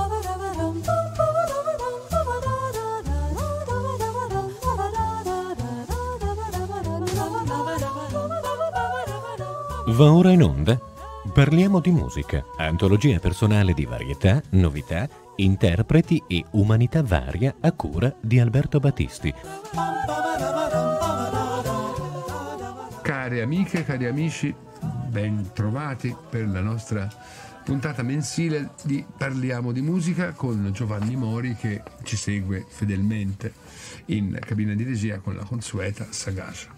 Va ora in onda Parliamo di musica, antologia personale di varietà, novità, interpreti e umanità varia a cura di Alberto Battisti. Care amiche, cari amici, ben trovati per la nostra puntata mensile di Parliamo di musica con Giovanni Mori, che ci segue fedelmente in cabina di regia con la consueta sagacia.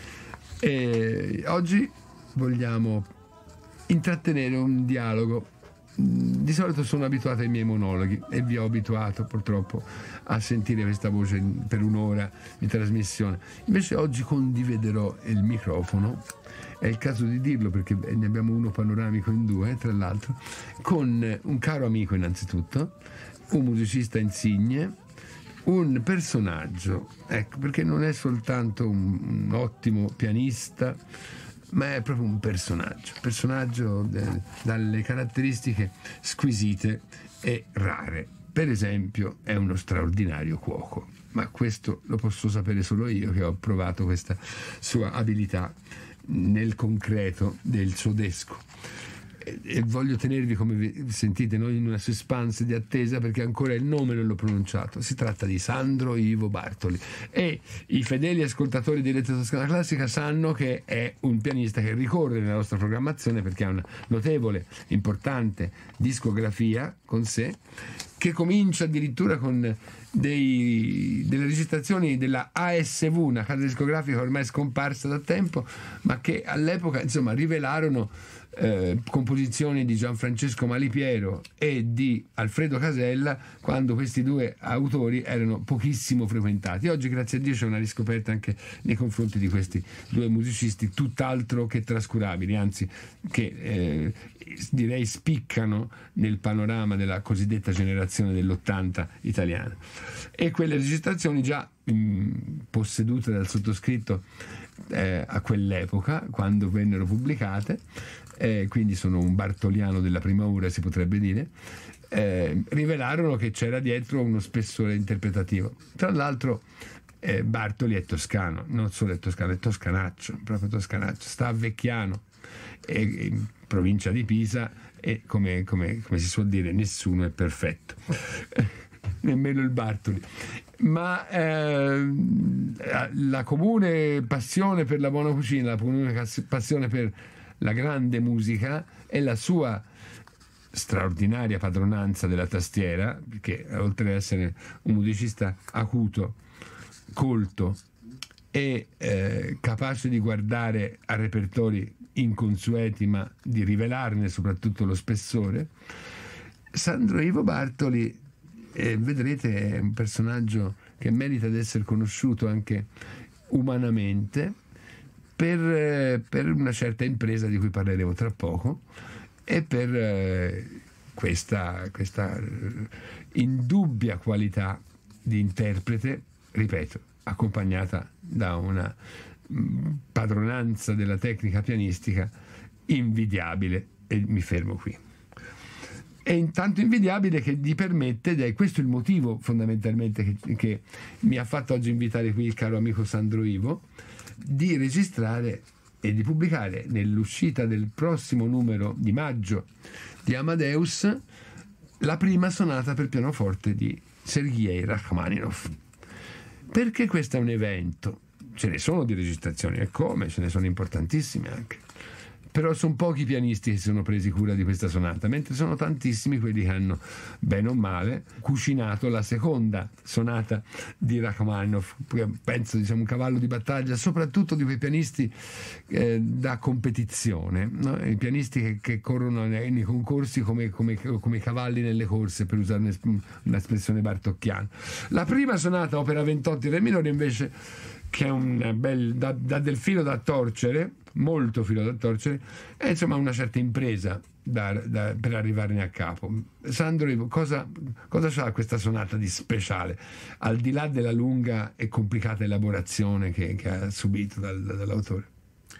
E oggi vogliamo intrattenere un dialogo. Di solito sono abituato ai miei monologhi e vi ho abituato purtroppo a sentire questa voce per un'ora di trasmissione. Invece oggi condividerò il microfono, è il caso di dirlo perché ne abbiamo uno panoramico in due, tra l'altro, con un caro amico innanzitutto, un musicista insigne, un personaggio, ecco, perché non è soltanto un ottimo pianista, ma è proprio un personaggio dalle caratteristiche squisite e rare. Per esempio è uno straordinario cuoco, ma questo lo posso sapere solo io, che ho provato questa sua abilità nel concreto del sodesco. E voglio tenervi, come vi sentite, noi in una suspense di attesa, perché ancora il nome non l'ho pronunciato. Si tratta di Sandro Ivo Bartoli, e i fedeli ascoltatori di Rete Toscana Classica sanno che è un pianista che ricorre nella nostra programmazione perché ha una notevole, importante discografia con sé, che comincia addirittura con delle registrazioni della ASV, una casa discografica ormai scomparsa da tempo, ma che all'epoca insomma rivelarono composizioni di Gianfrancesco Malipiero e di Alfredo Casella, quando questi due autori erano pochissimo frequentati. Oggi, grazie a Dio, c'è una riscoperta anche nei confronti di questi due musicisti tutt'altro che trascurabili, anzi che direi spiccano nel panorama della cosiddetta generazione dell'80 italiana. E quelle registrazioni già possedute dal sottoscritto a quell'epoca, quando vennero pubblicate, quindi sono un bartoliano della prima ora, si potrebbe dire, rivelarono che c'era dietro uno spessore interpretativo. Tra l'altro Bartoli è toscano, non solo è toscano, è toscanaccio, proprio toscanaccio, sta a Vecchiano, in provincia di Pisa, e come si suol dire, nessuno è perfetto. Nemmeno il Bartoli, ma la comune passione per la buona cucina, la comune passione per la grande musica e la sua straordinaria padronanza della tastiera, perché oltre ad essere un musicista acuto, colto e capace di guardare a repertori inconsueti, ma di rivelarne soprattutto lo spessore, Sandro Ivo Bartoli, vedrete, è un personaggio che merita di essere conosciuto anche umanamente per una certa impresa di cui parleremo tra poco, e per questa indubbia qualità di interprete, ripeto, accompagnata da una padronanza della tecnica pianistica invidiabile, e mi fermo qui. È intanto invidiabile che gli permette, ed è questo il motivo fondamentalmente che mi ha fatto oggi invitare qui il caro amico Sandro Ivo, di registrare e di pubblicare nell'uscita del prossimo numero di maggio di Amadeus la prima sonata per pianoforte di Sergei Rachmaninov. Perché questo è un evento? Ce ne sono di registrazioni, e come, ce ne sono importantissime anche, però sono pochi pianisti che si sono presi cura di questa sonata, mentre sono tantissimi quelli che hanno, bene o male, cucinato la seconda sonata di Rachmaninov. Penso, diciamo, un cavallo di battaglia soprattutto di quei pianisti da competizione, no? I pianisti che corrono nei concorsi come cavalli nelle corse, per usare un'espressione bartocchiana. La prima sonata, opera 28 in re minore, invece, che è un bel dà del filo da torcere, molto filo da torcere, è insomma una certa impresa per arrivarne a capo. Sandro, cosa c'ha questa sonata di speciale, al di là della lunga e complicata elaborazione che ha subito dall'autore?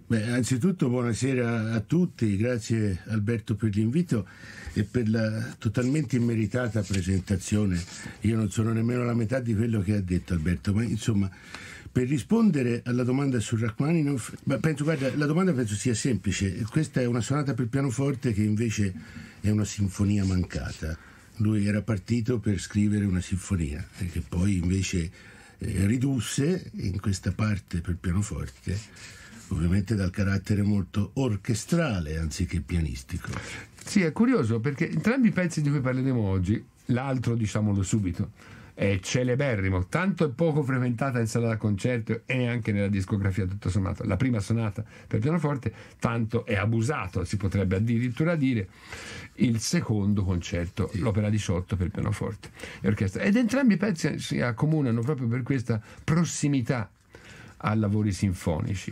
Beh, anzitutto buonasera a tutti, grazie Alberto per l'invito e per la totalmente immeritata presentazione. Io non sono nemmeno la metà di quello che ha detto Alberto, ma insomma, per rispondere alla domanda su Rachmaninoff, guarda, la domanda penso sia semplice. Questa è una sonata per pianoforte che invece è una sinfonia mancata. Lui era partito per scrivere una sinfonia e che poi invece ridusse in questa parte per pianoforte, ovviamente dal carattere molto orchestrale anziché pianistico. Sì, è curioso perché entrambi i pezzi di cui parleremo oggi, l'altro diciamolo subito, è celeberrimo, tanto è poco frequentata in sala da concerto e neanche nella discografia tutto sommato. La prima sonata per pianoforte, tanto è abusato, si potrebbe addirittura dire, il secondo concerto, sì, l'opera 18 per pianoforte e orchestra. Ed entrambi i pezzi si accomunano proprio per questa prossimità a lavori sinfonici,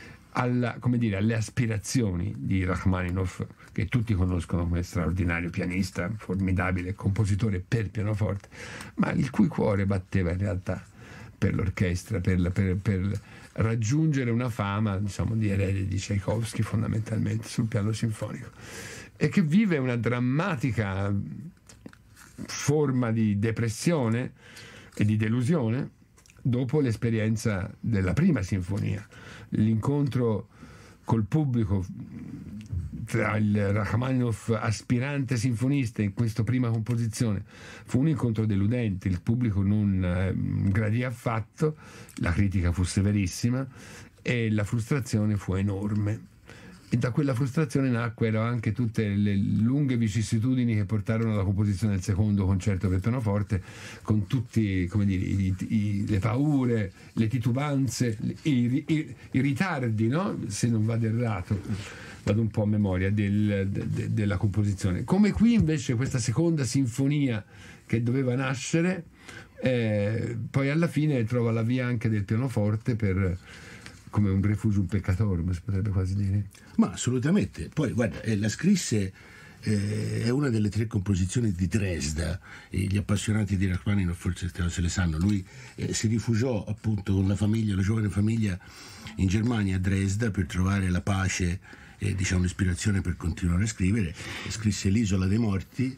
alle aspirazioni di Rachmaninoff, che tutti conoscono come straordinario pianista, formidabile compositore per pianoforte, ma il cui cuore batteva in realtà per l'orchestra, per raggiungere una fama, diciamo, di erede di Tchaikovsky fondamentalmente sul piano sinfonico, e che vive una drammatica forma di depressione e di delusione dopo l'esperienza della prima sinfonia. L'incontro col pubblico tra il Rachmaninoff aspirante sinfonista in questa prima composizione fu un incontro deludente, il pubblico non gradì affatto, la critica fu severissima e la frustrazione fu enorme. E da quella frustrazione nacquero anche tutte le lunghe vicissitudini che portarono alla composizione del secondo concerto per pianoforte, con tutti, come dire, le paure, le titubanze, i ritardi, no? Se non vado errato, vado un po' a memoria della composizione. Come qui invece questa seconda sinfonia che doveva nascere, poi alla fine trova la via anche del pianoforte come un refugium peccatorum, si potrebbe quasi dire. Ma assolutamente. Poi guarda, la scrisse, è una delle 3 composizioni di Dresda. Gli appassionati di Rachmaninoff forse se le sanno. Lui si rifugiò appunto con la famiglia, la giovane famiglia, in Germania, a Dresda, per trovare la pace e diciamo l'ispirazione per continuare a scrivere. Scrisse l'Isola dei Morti,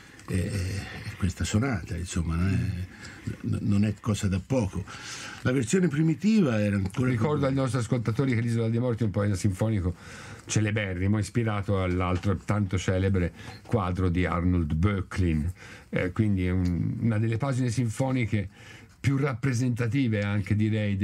questa sonata, insomma, non è cosa da poco. La versione primitiva era ancora... Ricordo ai nostri ascoltatori che l'Isola dei Morti è un poema sinfonico celeberrimo, ispirato all'altro tanto celebre quadro di Arnold Böcklin, quindi è una delle pagine sinfoniche più rappresentative anche, direi,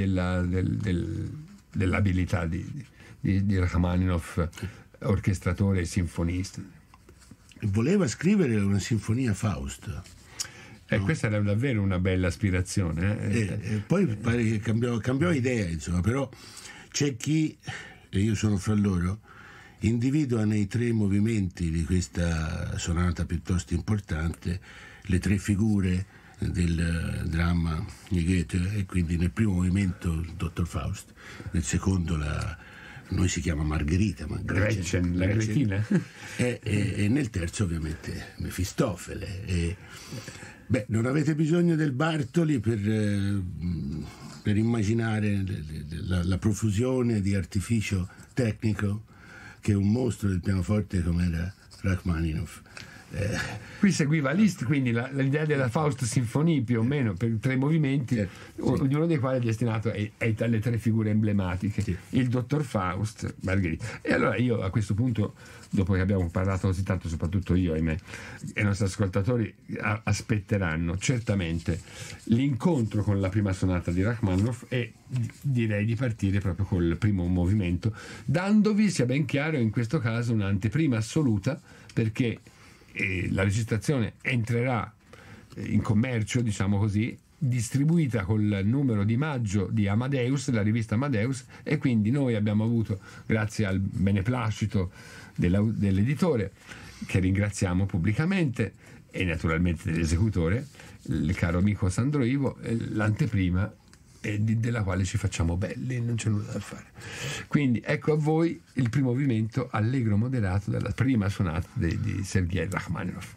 dell'abilità di Rachmaninoff, orchestratore e sinfonista. Voleva scrivere una sinfonia Faust. No? Questa era davvero una bella aspirazione. Poi pare che cambiò idea, insomma, però c'è chi, e io sono fra loro, individua nei 3 movimenti di questa sonata piuttosto importante le 3 figure del dramma di Goethe, e quindi nel primo movimento il dottor Faust, nel secondo noi si chiama Margherita, ma Gretchen, la gretina, e nel terzo ovviamente Mefistofele. Non avete bisogno del Bartoli per immaginare la profusione di artificio tecnico che un mostro del pianoforte come era Rachmaninoff. Qui seguiva Liszt, quindi l'idea della Faust Sinfonie più o meno per 3 movimenti, sì, ognuno dei quali è destinato alle 3 figure emblematiche, sì. Il dottor Faust, Margherita. E allora io a questo punto, dopo che abbiamo parlato così tanto, soprattutto io, ahimè, e i nostri ascoltatori aspetteranno certamente l'incontro con la prima sonata di Rachmaninoff, e direi di partire proprio col primo movimento, dandovi, sia ben chiaro, in questo caso un'anteprima assoluta, perché la registrazione entrerà in commercio, diciamo così, distribuita col numero di maggio di Amadeus, la rivista Amadeus, e quindi noi abbiamo avuto, grazie al beneplacito dell'editore, che ringraziamo pubblicamente, e naturalmente dell'esecutore, il caro amico Sandro Ivo, l'anteprima della quale ci facciamo belli, non c'è nulla da fare. Quindi ecco a voi il primo movimento allegro moderato della prima sonata di Sergei Rachmaninoff.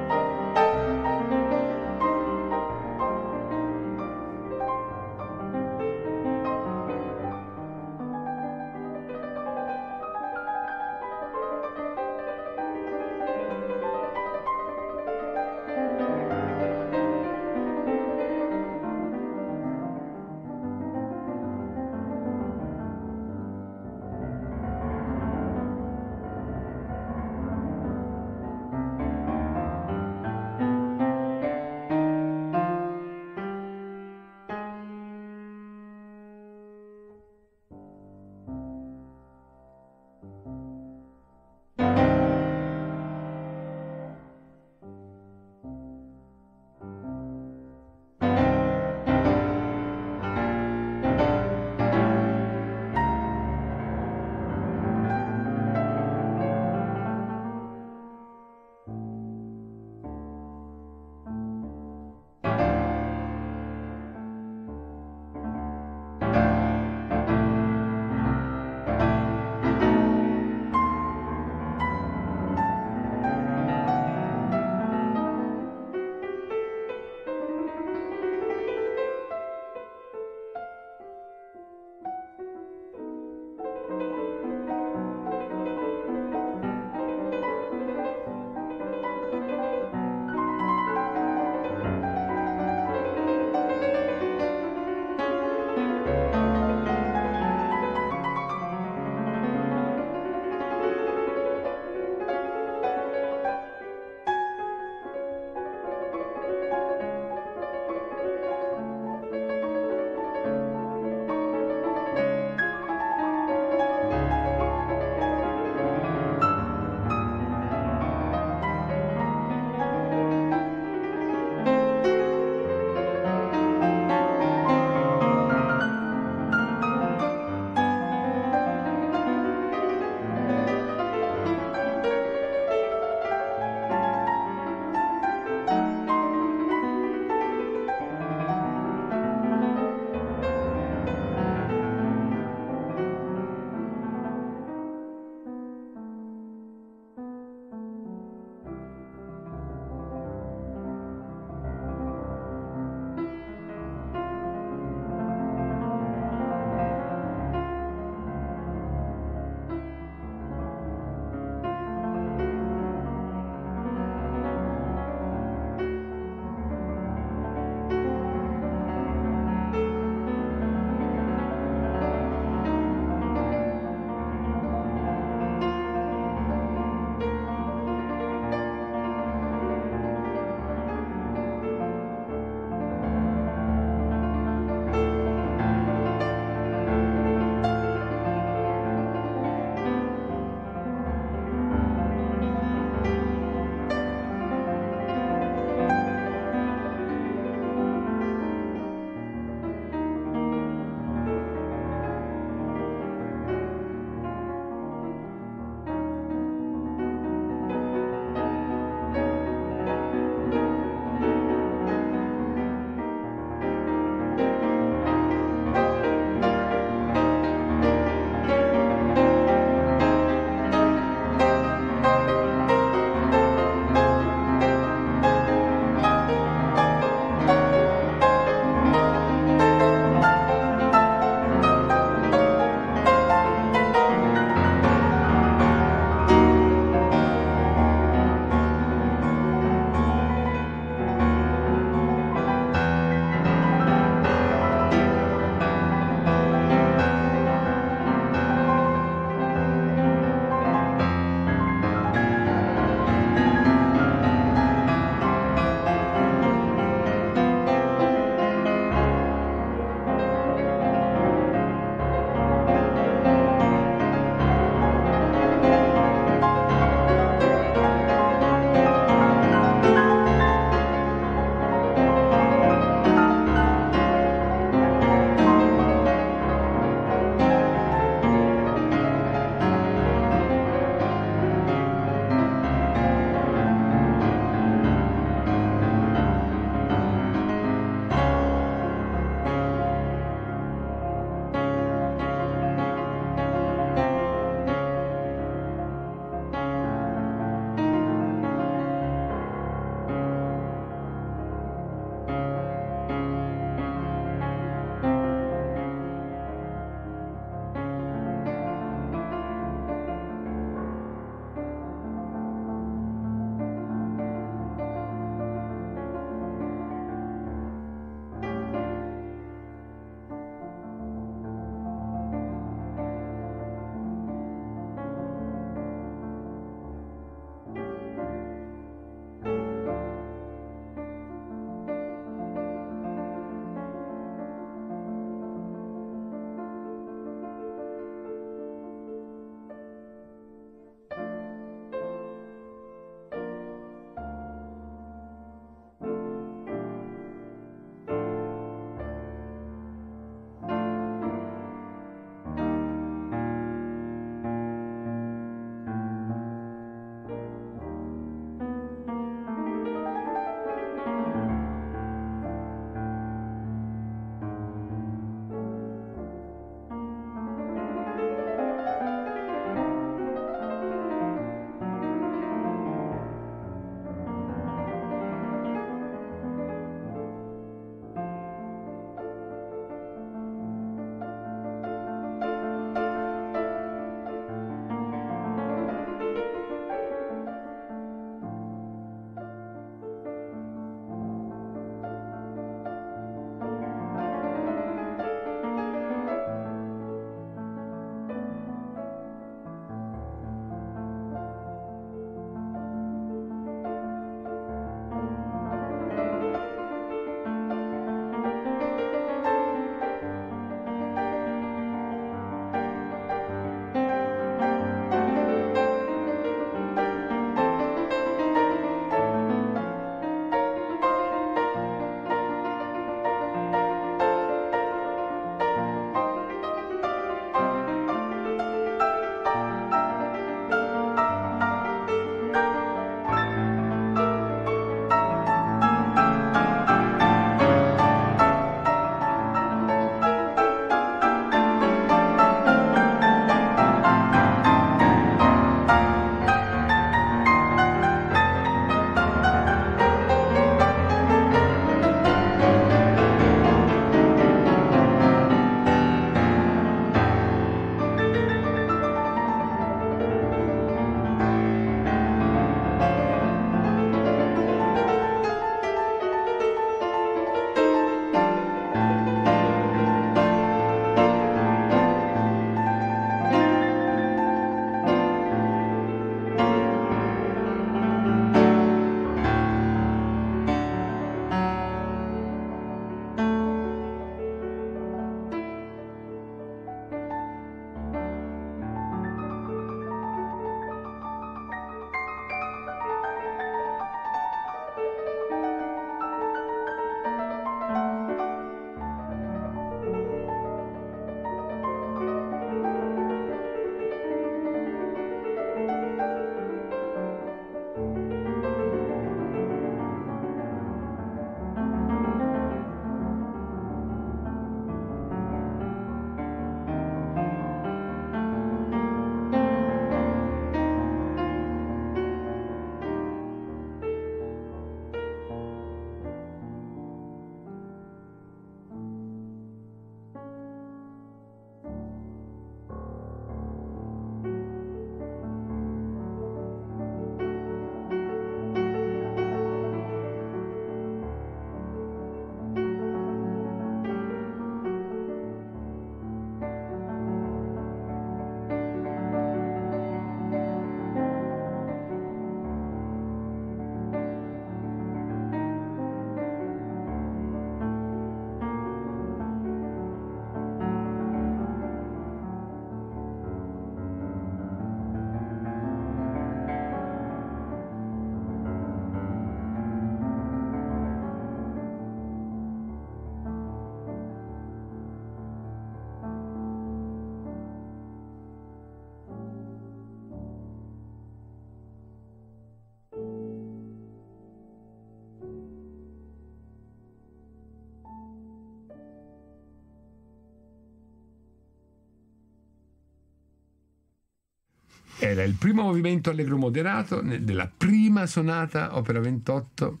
era il primo movimento allegro moderato della prima sonata opera 28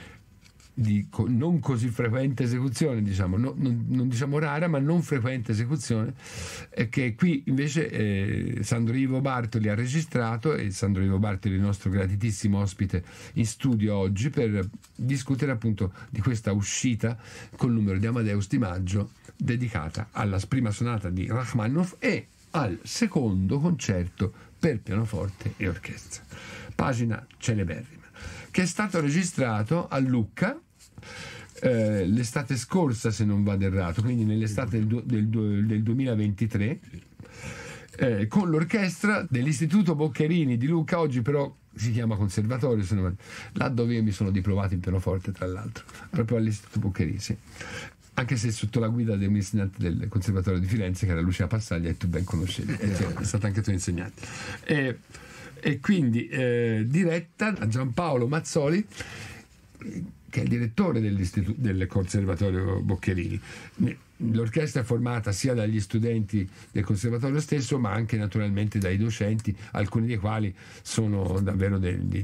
di non così frequente esecuzione, diciamo, non diciamo rara, ma non frequente esecuzione, che qui invece Sandro Ivo Bartoli ha registrato, e Sandro Ivo Bartoli è il nostro gratitissimo ospite in studio oggi per discutere appunto di questa uscita col numero di Amadeus di maggio dedicata alla prima sonata di Rachmaninoff e al secondo concerto per pianoforte e orchestra, pagina celeberrima, che è stato registrato a Lucca l'estate scorsa, se non vado errato, quindi nell'estate del 2023, con l'orchestra dell'Istituto Boccherini di Lucca, oggi però si chiama Conservatorio, là dove io mi sono diplomato in pianoforte, tra l'altro, proprio all'Istituto Boccherini, sì. Anche se sotto la guida del insegnante del Conservatorio di Firenze, che era Lucia Passaglia, e tu ben conoscevi, perché è stata anche tua insegnante. E quindi diretta da Giampaolo Mazzoli, che è il direttore del Conservatorio Boccherini. L'orchestra è formata sia dagli studenti del conservatorio stesso, ma anche naturalmente dai docenti, alcuni dei quali sono davvero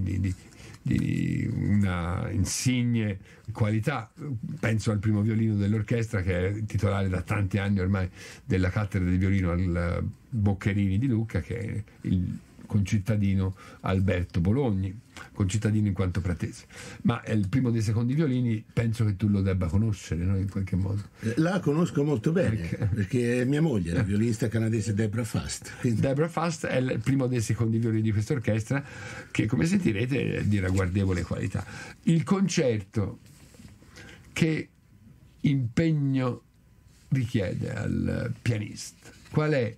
di una insigne qualità. Penso al primo violino dell'orchestra, che è titolare da tanti anni ormai della cattedra di violino al Boccherini di Lucca, che è il concittadino Alberto Bologni, concittadino in quanto pratese, ma è il primo dei secondi violini, penso che tu lo debba conoscere, no? In qualche modo. La conosco molto bene, perché è mia moglie, la violinista canadese Deborah Fast. Quindi... Deborah Fast è il primo dei secondi violini di questa orchestra, che come sentirete è di ragguardevole qualità. Il concerto, che impegno richiede al pianista? Qual è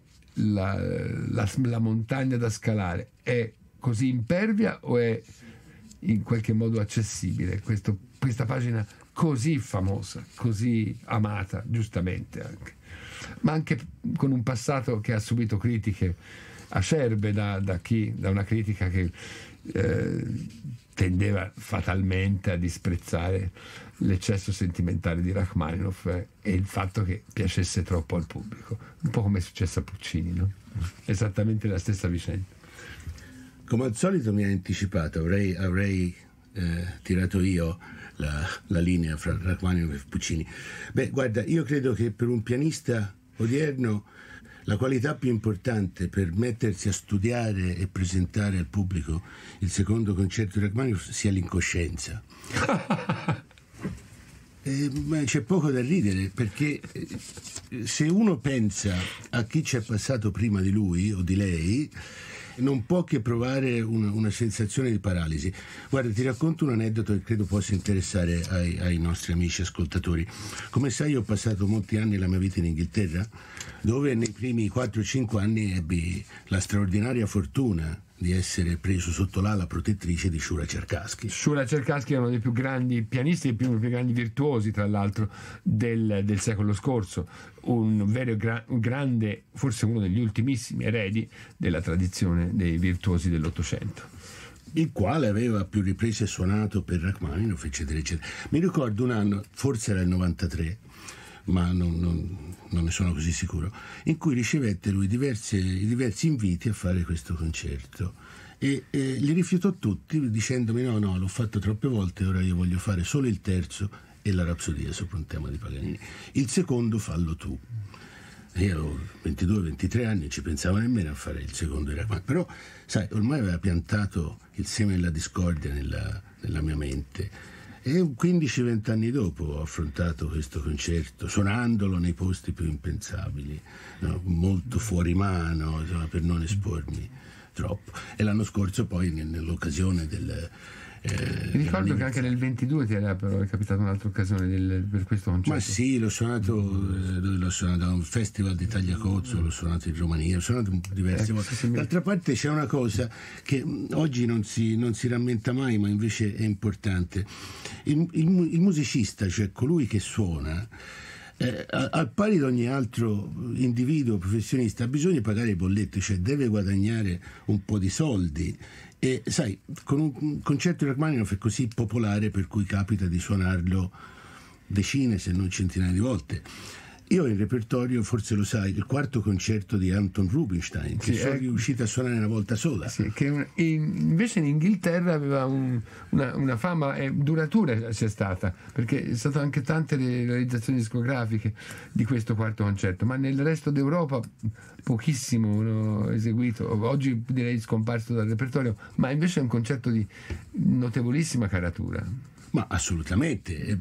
la montagna da scalare? È così impervia o è in qualche modo accessibile questa pagina così famosa, così amata, giustamente anche, ma anche con un passato che ha subito critiche acerbe da una critica che tendeva fatalmente a disprezzare l'eccesso sentimentale di Rachmaninoff e il fatto che piacesse troppo al pubblico, un po' come è successo a Puccini, no? Esattamente la stessa vicenda. Come al solito mi ha anticipato, avrei tirato io la linea fra Rachmaninoff e Puccini. Beh, guarda, io credo che per un pianista odierno la qualità più importante per mettersi a studiare e presentare al pubblico il secondo concerto di Rachmaninoff sia l'incoscienza. Ma c'è poco da ridere, perché se uno pensa a chi ci è passato prima di lui o di lei, non può che provare una sensazione di paralisi. Guarda, ti racconto un aneddoto che credo possa interessare ai nostri amici ascoltatori. Come sai, io ho passato molti anni della mia vita in Inghilterra, dove nei primi 4-5 anni ebbi la straordinaria fortuna di essere preso sotto l'ala protettrice di Shura Cherkassky. Shura Cherkassky è uno dei più grandi pianisti e più grandi virtuosi, tra l'altro, del secolo scorso, un vero grande, forse uno degli ultimissimi eredi della tradizione dei virtuosi dell'Ottocento, il quale aveva a più riprese suonato per Rachmaninoff, eccetera, eccetera. Mi ricordo un anno, forse era il 93, ma non ne sono così sicuro, in cui ricevette lui diversi inviti a fare questo concerto e li rifiutò tutti dicendomi no, l'ho fatto troppe volte, ora io voglio fare solo il terzo e la Rapsodia sopra un tema di Paganini, il secondo fallo tu. Io avevo 22-23 anni, ci pensavo nemmeno a fare il secondo di Rachmaninoff, però sai, ormai aveva piantato il seme della discordia nella mia mente. E 15-20 anni dopo ho affrontato questo concerto, suonandolo nei posti più impensabili, no? Molto fuori mano, insomma, per non espormi troppo. E l'anno scorso poi nell'occasione del... Mi ricordo che anche nel 22 ti era però capitata un'altra occasione per questo concerto. Ma sì, l'ho suonato a un festival di Tagliacozzo, l'ho suonato in Romania, l'ho suonato diverse volte. Sì, D'altra parte c'è una cosa che oggi non si rammenta mai, ma invece è importante. Il musicista, cioè colui che suona, al pari di ogni altro individuo professionista, ha bisogno di pagare i bolletti, cioè deve guadagnare un po' di soldi. E sai, con un concerto di Rachmaninoff è così popolare per cui capita di suonarlo decine se non centinaia di volte. Io ho in repertorio, forse lo sai, il quarto concerto di Anton Rubinstein, che sono riuscito a suonare una volta sola. Sì, che invece in Inghilterra aveva una fama duratura, c'è stata, perché è stato anche tante le realizzazioni discografiche di questo quarto concerto, ma nel resto d'Europa pochissimo eseguito, oggi direi scomparso dal repertorio, ma invece è un concerto di notevolissima caratura. Ma assolutamente,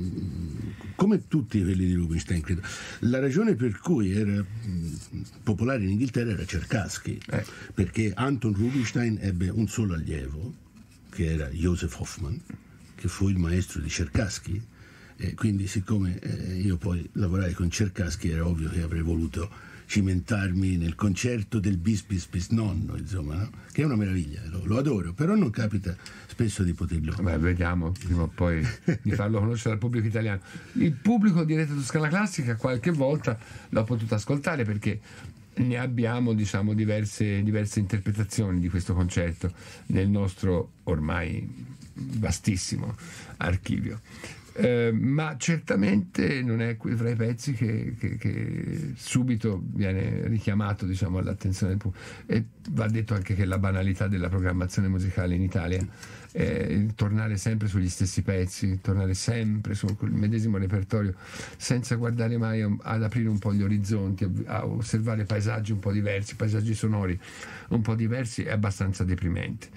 come tutti quelli di Rubinstein, credo. La ragione per cui era popolare in Inghilterra era Czerkasky, perché Anton Rubinstein ebbe un solo allievo, che era Joseph Hoffmann, che fu il maestro di Czerkasky, e quindi siccome io poi lavorai con Czerkasky era ovvio che avrei voluto cimentarmi nel concerto del bis bis bis nonno, insomma, no? Che è una meraviglia, lo adoro, però non capita spesso di poterlo. Beh, vediamo prima o poi di farlo conoscere al pubblico italiano. Il pubblico di Rete Toscana Classica qualche volta l'ha potuto ascoltare, perché ne abbiamo, diciamo, diverse interpretazioni di questo concerto nel nostro ormai vastissimo archivio. Ma certamente non è fra i pezzi che subito viene richiamato, diciamo, all'attenzione del pubblico. E va detto anche che la banalità della programmazione musicale in Italia, tornare sempre sugli stessi pezzi, tornare sempre sul medesimo repertorio senza guardare mai ad aprire un po' gli orizzonti, a osservare paesaggi un po' diversi, paesaggi sonori un po' diversi, è abbastanza deprimente.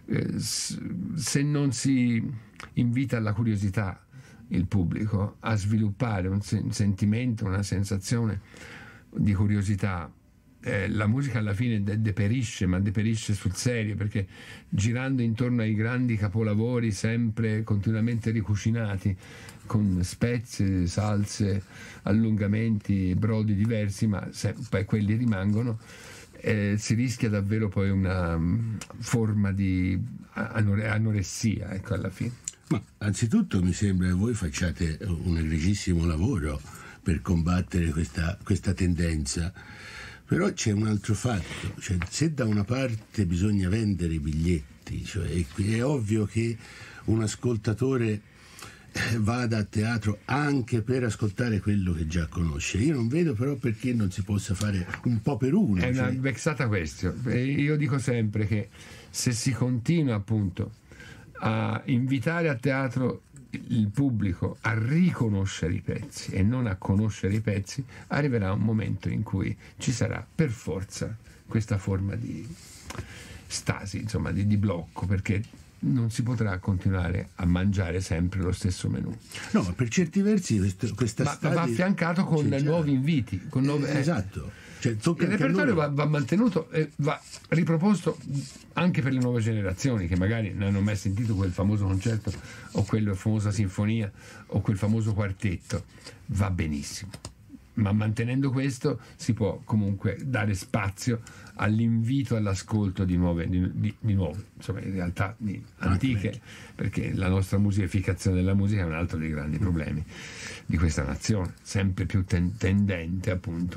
Se non si invita alla curiosità il pubblico a sviluppare un sentimento, una sensazione di curiosità, la musica alla fine deperisce, ma deperisce sul serio, perché girando intorno ai grandi capolavori sempre continuamente ricucinati con spezie, salse, allungamenti, brodi diversi, ma poi quelli rimangono, si rischia davvero poi una forma di anoressia, ecco, alla fine. Ma anzitutto mi sembra che voi facciate un egregissimo lavoro per combattere questa tendenza, però c'è un altro fatto, cioè, se da una parte bisogna vendere i biglietti, cioè, è ovvio che un ascoltatore vada a teatro anche per ascoltare quello che già conosce. Io non vedo però perché non si possa fare un po' per uno. È una vexata questione. Io dico sempre che se si continua appunto a invitare a teatro il pubblico a riconoscere i pezzi e non a conoscere i pezzi, arriverà un momento in cui ci sarà per forza questa forma di stasi, insomma, di blocco, perché non si potrà continuare a mangiare sempre lo stesso menù. No, ma per certi versi questa va affiancato con nuovi inviti, con esatto. Cioè, il repertorio va mantenuto e va riproposto anche per le nuove generazioni che magari non hanno mai sentito quel famoso concerto o quella famosa sinfonia o quel famoso quartetto. Va benissimo, ma mantenendo questo si può comunque dare spazio all'invito all'ascolto di nuove, insomma, in realtà antiche, perché la nostra musificazione della musica è un altro dei grandi problemi di questa nazione, sempre più tendente appunto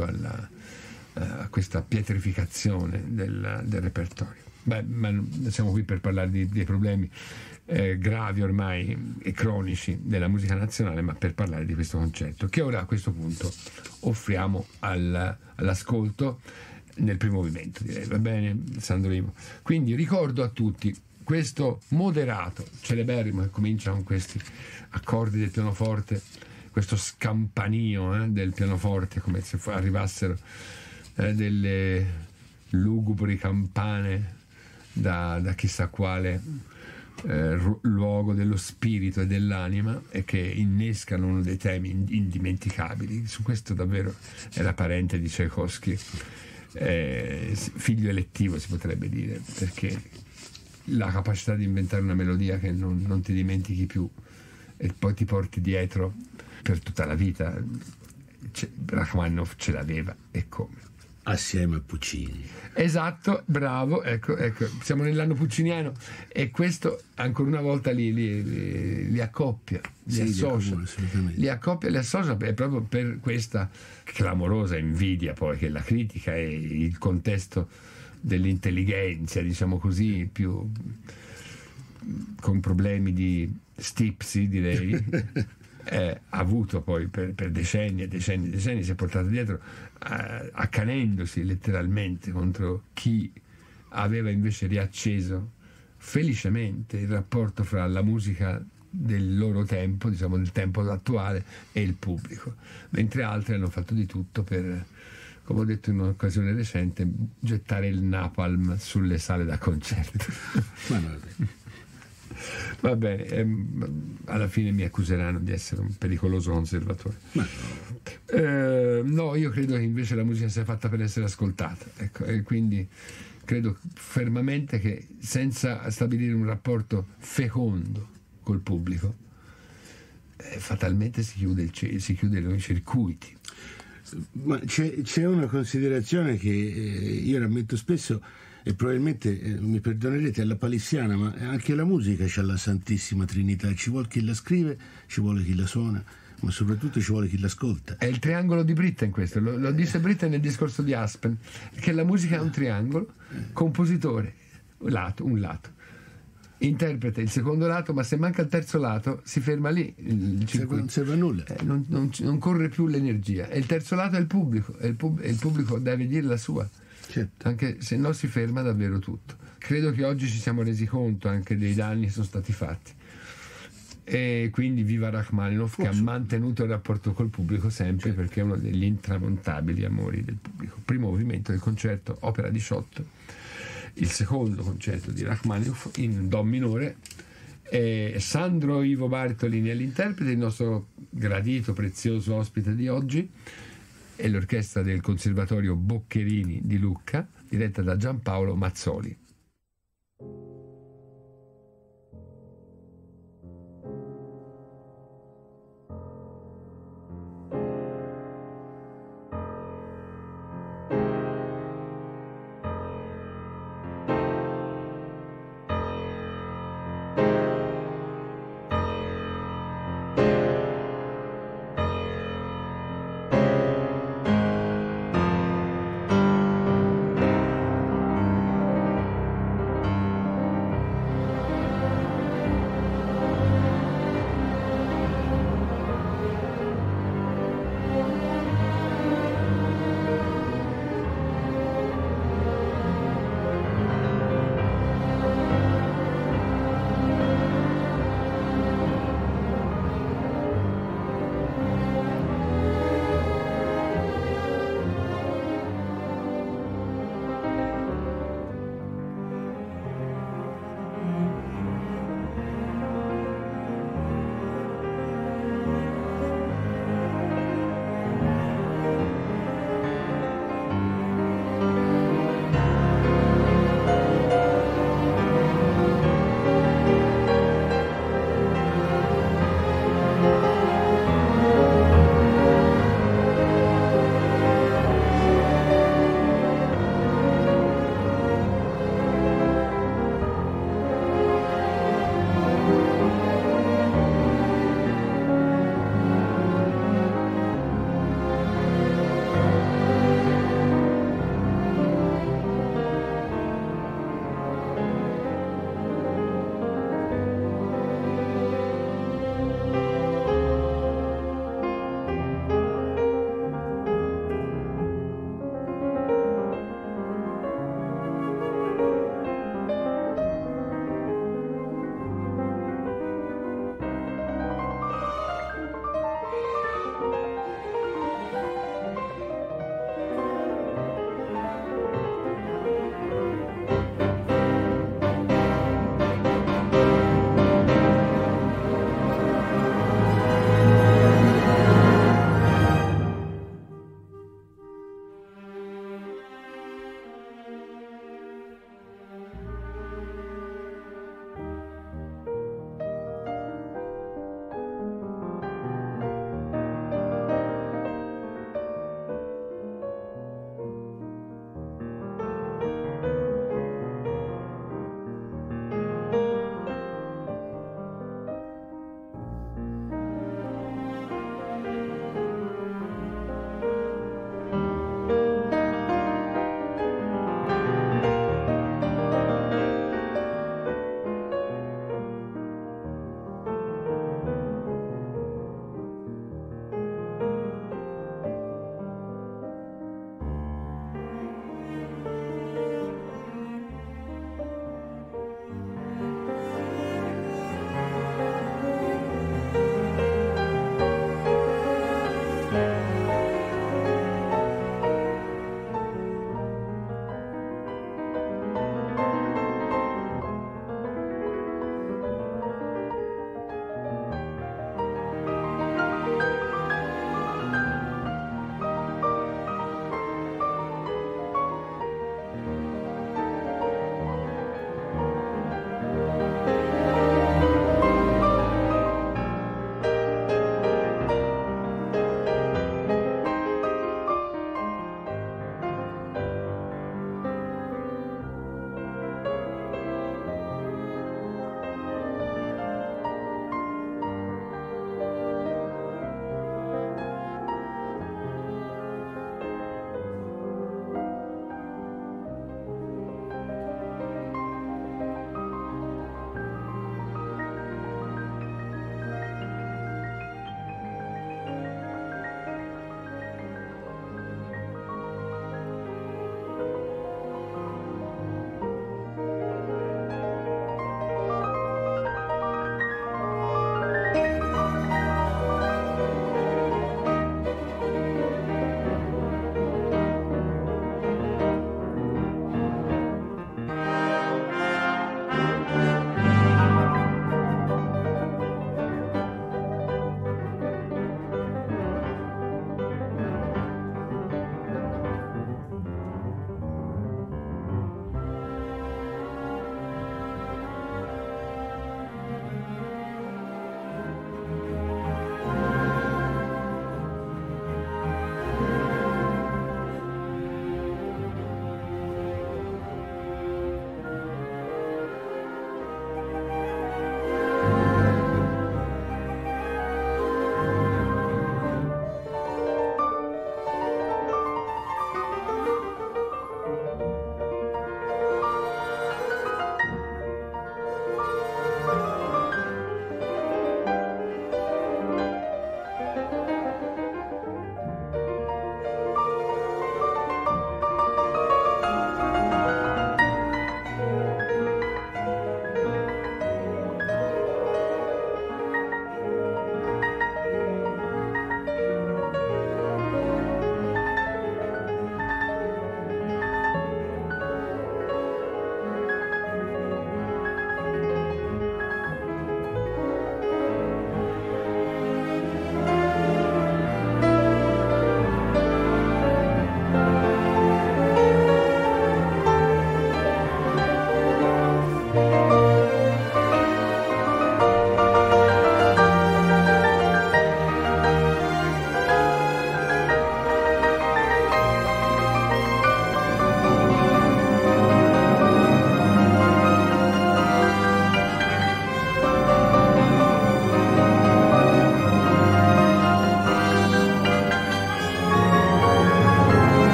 a questa pietrificazione del repertorio. Beh, ma siamo qui per parlare dei problemi gravi ormai e cronici della musica nazionale, ma per parlare di questo concerto che ora a questo punto offriamo all'ascolto nel primo movimento, direi. Va bene, Sandrino? Quindi ricordo a tutti questo moderato, celeberrimo, che comincia con questi accordi del pianoforte, questo scampanio del pianoforte, come se arrivassero delle lugubri campane da chissà quale luogo dello spirito e dell'anima, e che innescano uno dei temi indimenticabili. Su questo davvero era parente di Tchaikovsky, figlio elettivo si potrebbe dire, perché la capacità di inventare una melodia che non ti dimentichi più e poi ti porti dietro per tutta la vita, Rachmaninoff ce l'aveva, e come? Assieme a Puccini. Esatto, bravo, ecco, siamo nell'anno pucciniano e questo ancora una volta li accoppia, li associa, li associa proprio per questa clamorosa invidia poi che la critica e il contesto dell'intelligenza, diciamo così, più con problemi di stipsi, direi, ha avuto poi per decenni e decenni e decenni, si è portato dietro, accanendosi letteralmente contro chi aveva invece riacceso felicemente il rapporto fra la musica del loro tempo, diciamo del tempo attuale, e il pubblico, mentre altri hanno fatto di tutto per, come ho detto in un'occasione recente, gettare il napalm sulle sale da concerto. Va bene, alla fine mi accuseranno di essere un pericoloso conservatore. No, io credo che invece la musica sia fatta per essere ascoltata, ecco, e quindi credo fermamente che senza stabilire un rapporto fecondo col pubblico, fatalmente si chiudono i circuiti. Ma c'è una considerazione che io rammetto spesso, e probabilmente mi perdonerete, è la palissiana, ma anche la musica c'ha la Santissima Trinità: ci vuole chi la scrive, ci vuole chi la suona, ma soprattutto ci vuole chi l'ascolta. È il triangolo di Britten questo, lo disse Britten nel discorso di Aspen, che la musica è un triangolo: compositore un lato, interprete il secondo lato, ma se manca il terzo lato si ferma lì il circuito, non serve a nulla, non corre più l'energia, e il terzo lato è il pubblico, e il pubblico deve dire la sua. certo. Anche se no si ferma davvero tutto. Credo che oggi ci siamo resi conto anche dei danni che sono stati fatti, e quindi viva Rachmaninoff, che ha mantenuto il rapporto col pubblico sempre, perché è uno degli intramontabili amori del pubblico. Primo movimento del concerto opera 18, il secondo concerto di Rachmaninoff in do minore. Sandro Ivo Bartolini è l'interprete, il nostro gradito, prezioso ospite di oggi, e l'orchestra del Conservatorio Boccherini di Lucca, diretta da Giampaolo Mazzoli.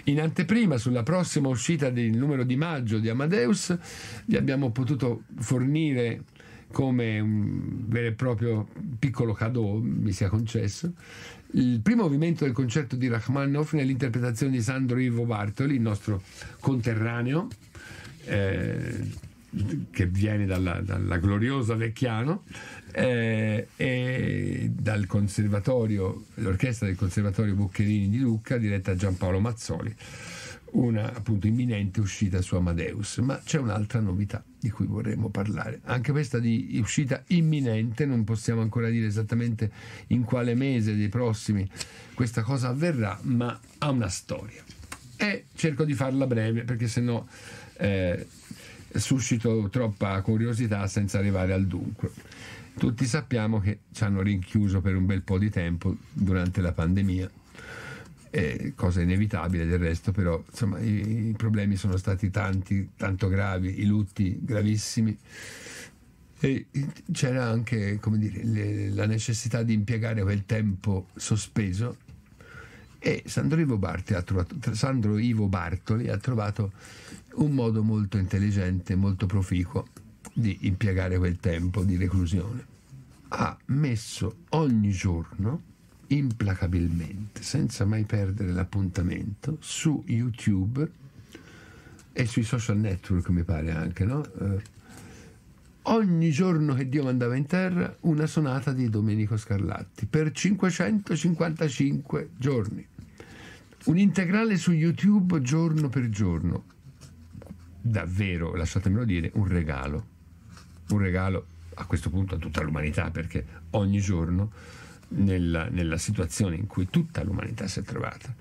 in anteprima sulla prossima uscita del numero di maggio di Amadeus vi abbiamo potuto fornire come un vero e proprio piccolo cadeau, mi sia concesso, il primo movimento del concerto di Rachmaninoff nell'interpretazione di Sandro Ivo Bartoli, il nostro conterraneo, che viene dalla gloriosa Vecchiano, e dal conservatorio, l'orchestra del Conservatorio Boccherini di Lucca, diretta da Giampaolo Mazzoli, una appunto imminente uscita su Amadeus. Ma c'è un'altra novità di cui vorremmo parlare, anche questa di uscita imminente, non possiamo ancora dire esattamente in quale mese dei prossimi questa cosa avverrà, ma ha una storia e cerco di farla breve perché sennò suscito troppa curiosità senza arrivare al dunque. Tutti sappiamo che ci hanno rinchiuso per un bel po' di tempo durante la pandemia, cosa inevitabile del resto, però insomma i problemi sono stati tanti, tanto gravi, i lutti gravissimi, e c'era anche, come dire, la necessità di impiegare quel tempo sospeso, e Sandro Ivo Bartoli ha trovato un modo molto intelligente, molto proficuo di impiegare quel tempo di reclusione. Ha messo ogni giorno, implacabilmente, senza mai perdere l'appuntamento, su YouTube e sui social network, mi pare anche, no? Ogni giorno che Dio mandava in terra, una sonata di Domenico Scarlatti per 555 giorni, un integrale su YouTube giorno per giorno. Davvero, lasciatemelo dire, un regalo a questo punto a tutta l'umanità, perché ogni giorno nella situazione in cui tutta l'umanità si è trovata,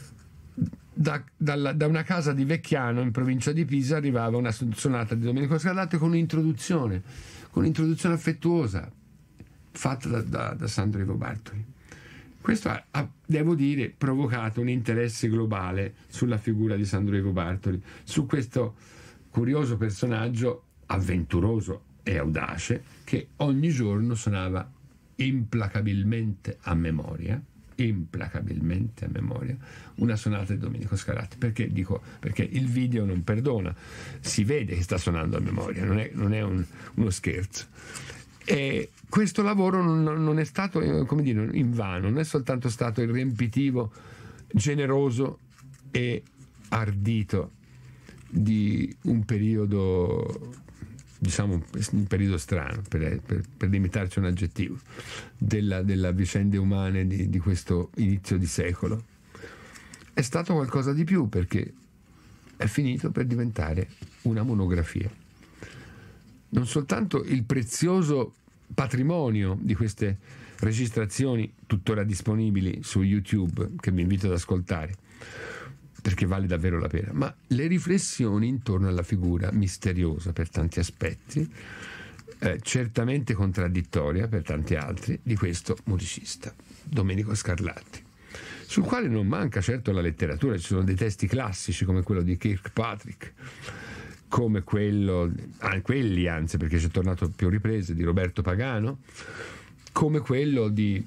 da una casa di Vecchiano in provincia di Pisa arrivava una sonata di Domenico Scarlatti con un'introduzione affettuosa fatta da Sandro Ivo Bartoli. Questo ha, devo dire, provocato un interesse globale sulla figura di Sandro Ivo Bartoli, su questo curioso personaggio avventuroso e audace che ogni giorno suonava implacabilmente a memoria una sonata di Domenico Scarlatti. Perché dico? Perché il video non perdona, si vede che sta suonando a memoria, non è uno scherzo. E questo lavoro non è stato, come dire, invano, non è soltanto stato il riempitivo generoso e ardito di un periodo, diciamo un periodo strano, per limitarci un aggettivo, della vicende umane di questo inizio di secolo. È stato qualcosa di più, perché è finito per diventare una monografia. Non soltanto il prezioso patrimonio di queste registrazioni tuttora disponibili su YouTube, che vi invito ad ascoltare perché vale davvero la pena, ma le riflessioni intorno alla figura misteriosa per tanti aspetti, certamente contraddittoria per tanti altri, di questo musicista, Domenico Scarlatti, sul quale non manca certo la letteratura. Ci sono dei testi classici come quello di Kirkpatrick, come quelli anzi, perché c'è tornato più riprese, di Roberto Pagano, come quello di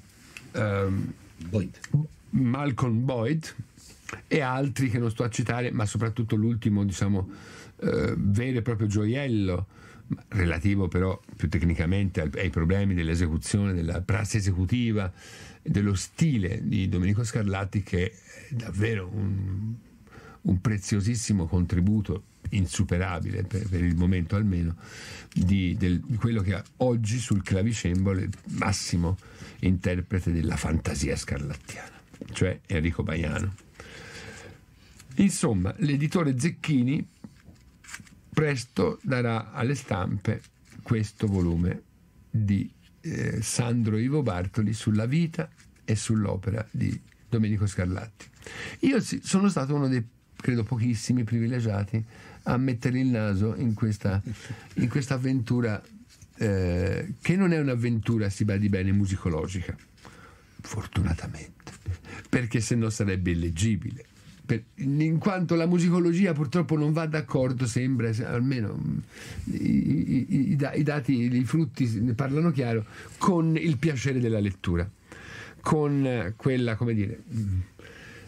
Malcolm Boyd e altri che non sto a citare, ma soprattutto l'ultimo, diciamo, vero e proprio gioiello, relativo però più tecnicamente ai problemi dell'esecuzione, della prassi esecutiva, dello stile di Domenico Scarlatti, che è davvero un preziosissimo contributo, insuperabile per il momento almeno, di quello che ha oggi sul clavicembalo il massimo interprete della fantasia scarlattiana, cioè Enrico Baiano. Insomma, l'editore Zecchini presto darà alle stampe questo volume di Sandro Ivo Bartoli sulla vita e sull'opera di Domenico Scarlatti. Io sono stato uno dei, credo, pochissimi privilegiati a mettere il naso in questa avventura, che non è un'avventura, si badi bene, musicologica, fortunatamente, perché sennò sarebbe illeggibile. In quanto la musicologia purtroppo non va d'accordo, sembra, almeno i dati, i frutti ne parlano chiaro, con il piacere della lettura, con quella, come dire,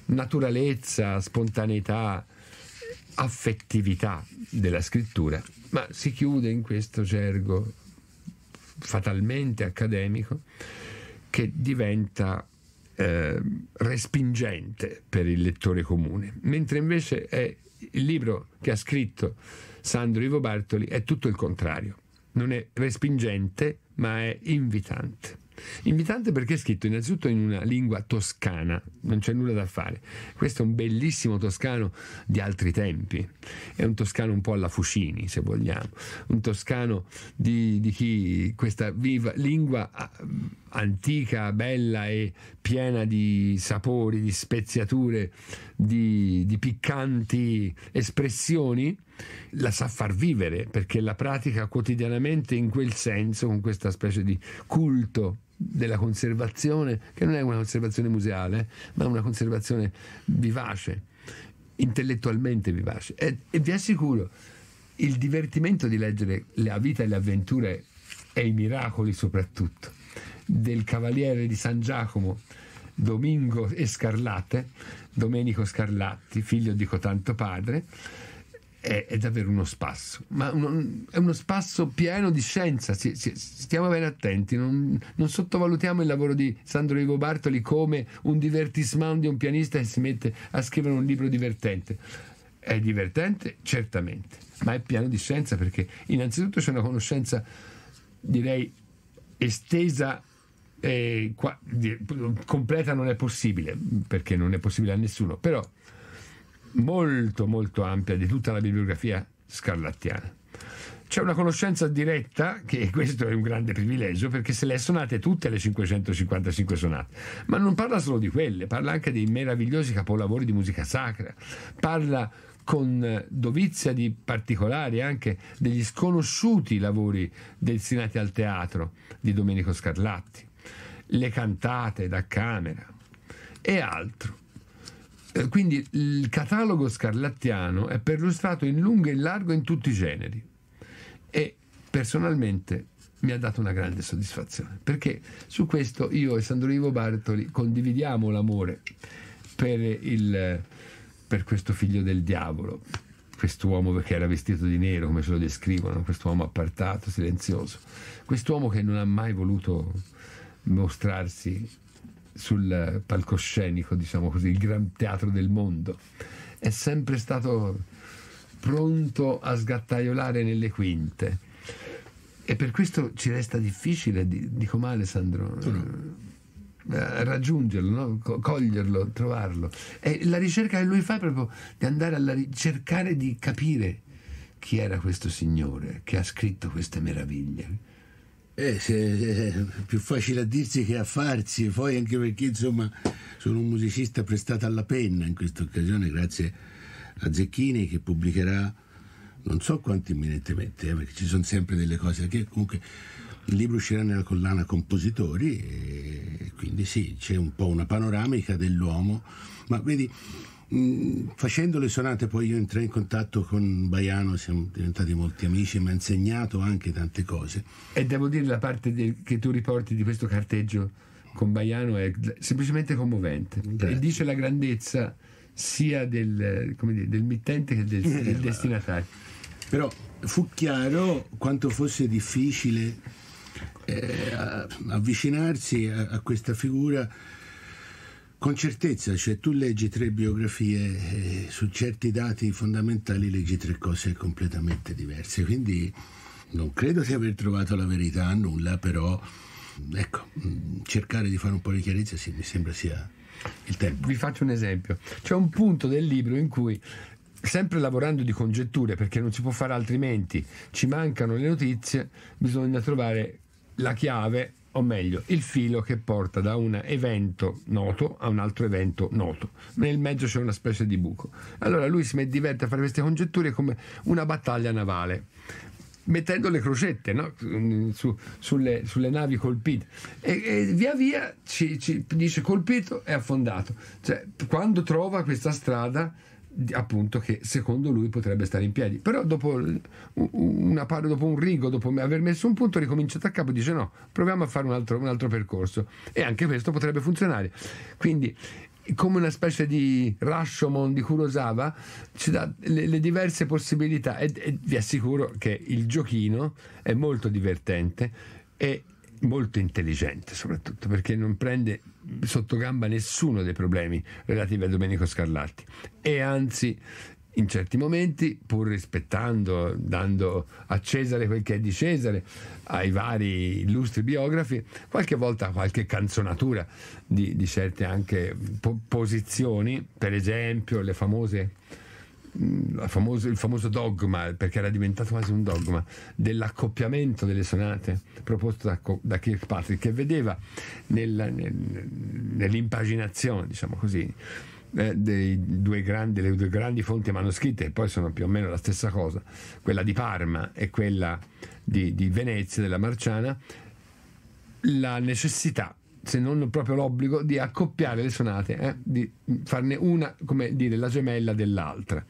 naturalezza, spontaneità, affettività della scrittura, ma si chiude in questo gergo fatalmente accademico che diventa respingente per il lettore comune, mentre invece il libro che ha scritto Sandro Ivo Bartoli è tutto il contrario, non è respingente ma è invitante. Invitante perché è scritto innanzitutto in una lingua toscana, non c'è nulla da fare. Questo è un bellissimo toscano di altri tempi, è un toscano un po' alla Fucini, se vogliamo, un toscano di chi questa viva lingua antica, bella e piena di sapori, di speziature, di piccanti espressioni, la sa far vivere, perché la pratica quotidianamente in quel senso, con questa specie di culto della conservazione, che non è una conservazione museale, ma una conservazione vivace, intellettualmente vivace. E vi assicuro, il divertimento di leggere la vita e le avventure e i miracoli soprattutto del Cavaliere di San Giacomo Domenico Scarlatti, figlio di cotanto padre, è davvero uno spasso, ma è uno spasso pieno di scienza. Stiamo bene attenti, non sottovalutiamo il lavoro di Sandro Ivo Bartoli come un divertissement di un pianista che si mette a scrivere un libro divertente. È divertente certamente, ma è pieno di scienza, perché innanzitutto c'è una conoscenza, direi, estesa, completa non è possibile, perché non è possibile a nessuno, però molto molto ampia di tutta la bibliografia scarlattiana. C'è una conoscenza diretta, che questo è un grande privilegio, perché se le ha suonate tutte le 555 sonate, ma non parla solo di quelle, parla anche dei meravigliosi capolavori di musica sacra, parla con dovizia di particolari anche degli sconosciuti lavori destinati al teatro di Domenico Scarlatti, le cantate da camera e altro. Quindi il catalogo scarlattiano è perlustrato in lungo e in largo in tutti i generi, e personalmente mi ha dato una grande soddisfazione, perché su questo io e Sandro Ivo Bartoli condividiamo l'amore per questo figlio del diavolo, quest'uomo che era vestito di nero, come ce lo descrivono, quest'uomo appartato, silenzioso, quest'uomo che non ha mai voluto mostrarsi sul palcoscenico, diciamo così, il gran teatro del mondo. È sempre stato pronto a sgattaiolare nelle quinte, e per questo ci resta difficile, dico male Sandro, raggiungerlo, no? Coglierlo, trovarlo. E la ricerca che lui fa è proprio di andare a cercare di capire chi era questo signore che ha scritto queste meraviglie. È più facile a dirsi che a farsi, poi anche perché insomma sono un musicista prestato alla penna in questa occasione, grazie a Zecchini, che pubblicherà non so quanto imminentemente, perché ci sono sempre delle cose che comunque il libro uscirà nella collana compositori, e quindi sì, c'è un po' una panoramica dell'uomo, ma vedi, facendo le sonate poi io entrai in contatto con Baiano, siamo diventati molti amici, mi ha insegnato anche tante cose, e devo dire la parte che tu riporti di questo carteggio con Baiano è semplicemente commovente. Grazie. E dice la grandezza sia del mittente che del destinatario. Però fu chiaro quanto fosse difficile avvicinarsi a questa figura con certezza, cioè tu leggi 3 biografie, su certi dati fondamentali leggi 3 cose completamente diverse, quindi non credo di aver trovato la verità a nulla, però ecco, cercare di fare un po' di chiarezza sì, mi sembra sia il tempo. Vi faccio un esempio, c'è un punto del libro in cui, sempre lavorando di congetture, perché non si può fare altrimenti, ci mancano le notizie, bisogna trovare la chiave, o meglio, il filo che porta da un evento noto a un altro evento noto. Nel mezzo c'è una specie di buco. Allora lui si diverte a fare queste congetture come una battaglia navale, mettendo le crocette, no? sulle navi colpite, e via via ci dice colpito e affondato, cioè quando trova questa strada appunto che secondo lui potrebbe stare in piedi, però dopo un rigo, dopo aver messo un punto, ricomincia da capo e dice no, proviamo a fare un altro percorso, e anche questo potrebbe funzionare. Quindi come una specie di Rashomon di Kurosawa, ci dà le diverse possibilità, e vi assicuro che il giochino è molto divertente e molto intelligente, soprattutto perché non prende sotto gamba nessuno dei problemi relativi a Domenico Scarlatti, e anzi in certi momenti, pur rispettando, dando a Cesare quel che è di Cesare, ai vari illustri biografi, qualche volta qualche canzonatura di certe anche posizioni, per esempio il famoso dogma, perché era diventato quasi un dogma, dell'accoppiamento delle sonate proposto da Kirkpatrick, che vedeva nell'impaginazione, diciamo così, delle due grandi fonti manoscritte, che poi sono più o meno la stessa cosa, quella di Parma e quella di Venezia, della Marciana, la necessità, se non proprio l'obbligo, di accoppiare le sonate, di farne una, come dire, la gemella dell'altra,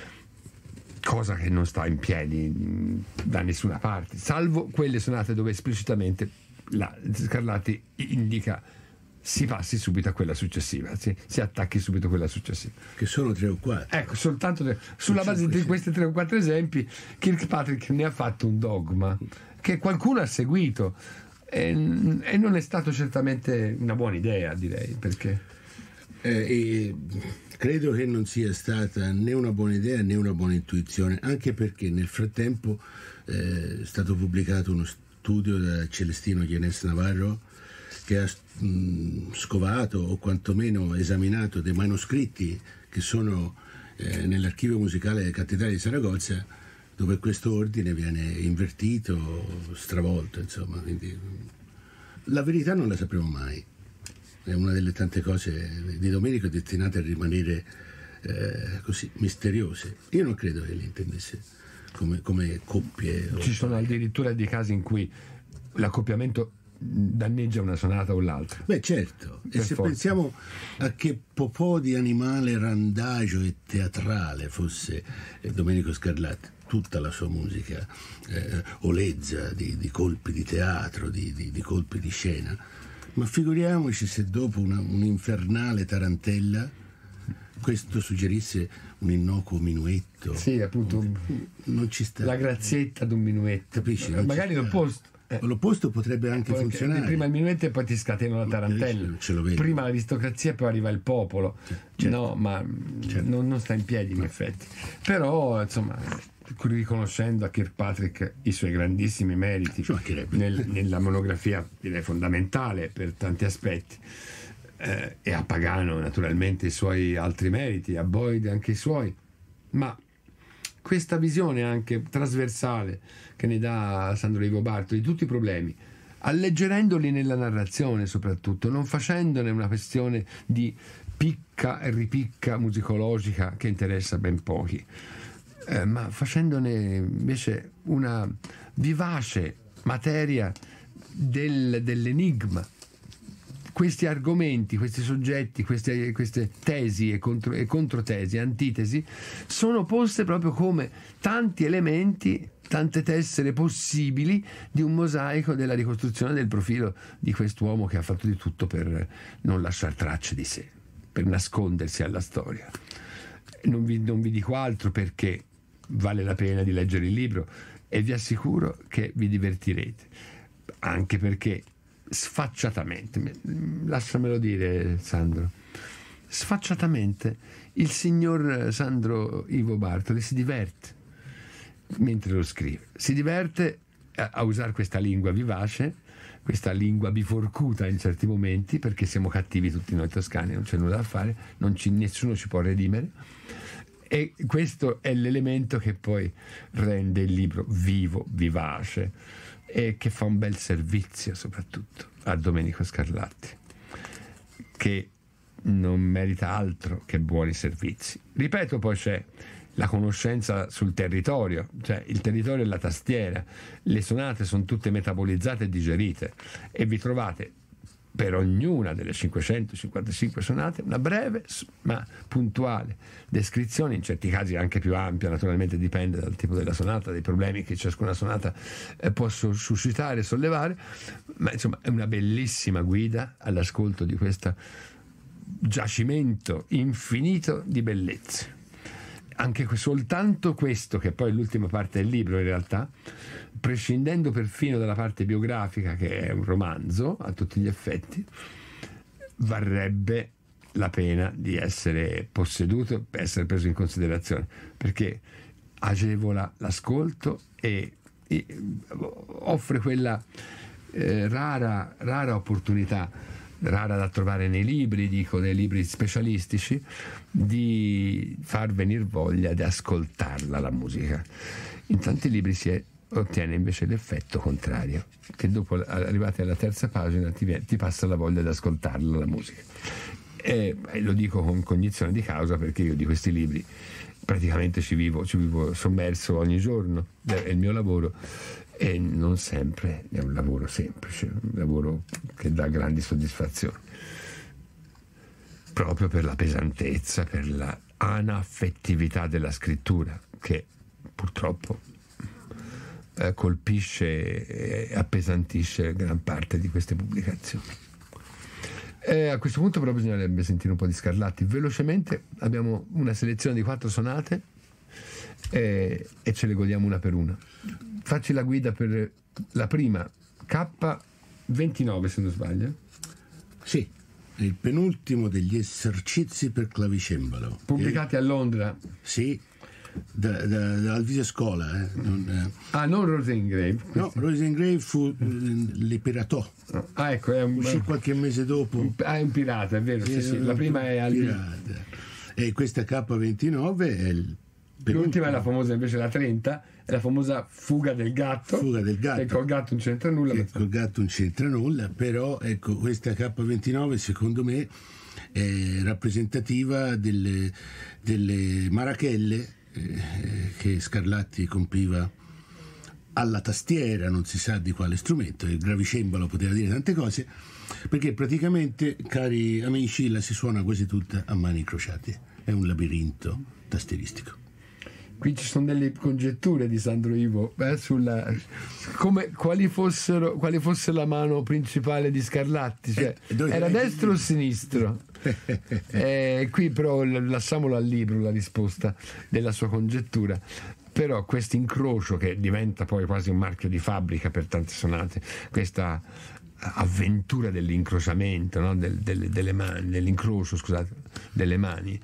cosa che non sta in piedi da nessuna parte, salvo quelle sonate dove esplicitamente Scarlatti indica si passi subito a quella successiva, si attacchi subito a quella successiva, che sono 3 o 4. Ecco, soltanto sulla base di questi 3 o 4 esempi Kirkpatrick ne ha fatto un dogma che qualcuno ha seguito, e non è stato certamente una buona idea, direi, perché e credo che non sia stata né una buona idea né una buona intuizione, anche perché nel frattempo è stato pubblicato uno studio da Celestino Llanes Navarro, che ha scovato o quantomeno esaminato dei manoscritti che sono nell'archivio musicale cattedrale di Saragozza, dove questo ordine viene invertito, stravolto, insomma. Quindi la verità non la sapremo mai, è una delle tante cose di Domenico destinate a rimanere così misteriose. Io non credo che li intendesse come coppie. Ci sono addirittura dei casi in cui l'accoppiamento danneggia una sonata o l'altra. Beh, certo, e se pensiamo a che popò di animale randagio e teatrale fosse Domenico Scarlatti, tutta la sua musica olezza di colpi di teatro, di colpi di scena, ma figuriamoci se dopo un'infernale tarantella questo suggerisse un innocuo minuetto. Sì, appunto, non ci sta. La grazietta di un minuetto, capisci? magari l'opposto. L'opposto potrebbe anche funzionare. Prima il minuetto e poi ti scatena la tarantella. Prima l'aristocrazia e poi arriva il popolo. Certo. No, ma certo, non sta in piedi in effetti. Però, insomma, riconoscendo a Kirkpatrick i suoi grandissimi meriti nella monografia, direi fondamentale per tanti aspetti, e a Pagano naturalmente i suoi altri meriti, a Boyd anche i suoi, ma questa visione anche trasversale che ne dà Sandro Ivo Bartolo di tutti i problemi, alleggerendoli nella narrazione soprattutto, non facendone una questione di picca e ripicca musicologica che interessa ben pochi, ma facendone invece una vivace materia dell'enigma. Questi argomenti, questi soggetti, queste tesi e controtesi, antitesi, sono poste proprio come tanti elementi, tante tessere possibili di un mosaico della ricostruzione del profilo di quest'uomo che ha fatto di tutto per non lasciare tracce di sé, per nascondersi alla storia. Non vi dico altro, perché vale la pena di leggere il libro e vi assicuro che vi divertirete, anche perché sfacciatamente, lasciamelo dire Sandro, sfacciatamente il signor Sandro Ivo Bartoli si diverte mentre lo scrive, si diverte a usare questa lingua vivace, questa lingua biforcuta in certi momenti, perché siamo cattivi tutti noi toscani, non c'è nulla da fare, nessuno ci può redimere, e questo è l'elemento che poi rende il libro vivo, vivace, e che fa un bel servizio soprattutto a Domenico Scarlatti, che non merita altro che buoni servizi. Ripeto, poi c'è la conoscenza sul territorio, cioè il territorio è la tastiera, le sonate sono tutte metabolizzate e digerite, e vi trovate per ognuna delle 555 sonate una breve ma puntuale descrizione, in certi casi anche più ampia, naturalmente dipende dal tipo della sonata, dei problemi che ciascuna sonata può suscitare e sollevare, ma insomma è una bellissima guida all'ascolto di questa giacimento infinito di bellezze. Anche soltanto questo, che poi è l'ultima parte del libro in realtà, prescindendo perfino dalla parte biografica, che è un romanzo a tutti gli effetti, varrebbe la pena di essere posseduto, essere preso in considerazione, perché agevola l'ascolto e offre quella rara opportunità, rara da trovare nei libri, dico, nei libri specialistici, di far venire voglia di ascoltarla la musica. In tanti libri si ottiene invece l'effetto contrario, che dopo, arrivati alla terza pagina, ti passa la voglia di ascoltarla la musica. E lo dico con cognizione di causa, perché io di questi libri praticamente ci vivo sommerso ogni giorno, è il mio lavoro, e non sempre è un lavoro semplice, un lavoro che dà grandi soddisfazioni, proprio per la pesantezza, per la anaffettività della scrittura, che purtroppo colpisce e appesantisce gran parte di queste pubblicazioni. A questo punto però bisognerebbe sentire un po' di Scarlatti. Velocemente abbiamo una selezione di 4 sonate e ce le godiamo una per una. Facci la guida per la prima, K29 se non sbaglio. Sì, è il penultimo degli esercizi per clavicembalo. Pubblicati a Londra. Sì, dal Visescola. Non Rosengrave. No, Rosengrave fu l'Iperatò. Ecco, uscì qualche mese dopo. È un pirata, è vero, sì. La prima è pirata. E questa K29 è l'ultima è la famosa, invece la 30 è la famosa Fuga del gatto. Che col gatto non c'entra nulla. Col gatto non c'entra nulla, però ecco, questa K29 secondo me è rappresentativa delle marachelle che Scarlatti compiva alla tastiera, non si sa di quale strumento, il gravicembalo poteva dire tante cose, perché praticamente, cari amici, la si suona quasi tutta a mani incrociate, è un labirinto tastieristico. Qui ci sono delle congetture di Sandro Ivo sulla quale fosse la mano principale di Scarlatti, cioè era destro o sinistro? Qui però lasciamolo al libro la risposta della sua congettura. Però questo incrocio, che diventa poi quasi un marchio di fabbrica per tante sonate, questa avventura dell'incrociamento, no? delle mani, dell'incrocio, scusate, delle mani,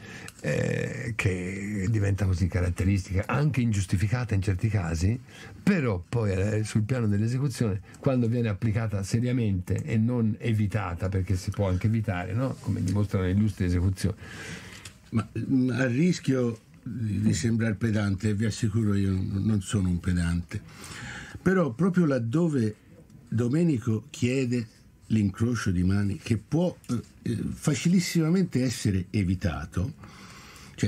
che diventa così caratteristica, anche ingiustificata in certi casi, però poi sul piano dell'esecuzione, quando viene applicata seriamente e non evitata, perché si può anche evitare, no? Come dimostrano le illustri esecuzioni. Ma a rischio di sembrare pedante, vi assicuro io non sono un pedante, però proprio laddove Domenico chiede l'incrocio di mani, che può facilissimamente essere evitato, cioè,